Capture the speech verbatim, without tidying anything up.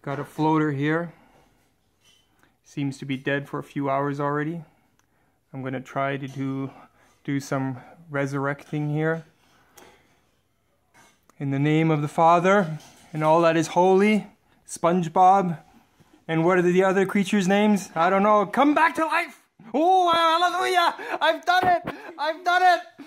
Got a floater here. Seems to be dead for a few hours already. I'm going to try to do, do some resurrecting here. In the name of the Father and all that is holy, SpongeBob, and what are the other creatures' names? I don't know. Come back to life! Oh, hallelujah! I've done it! I've done it!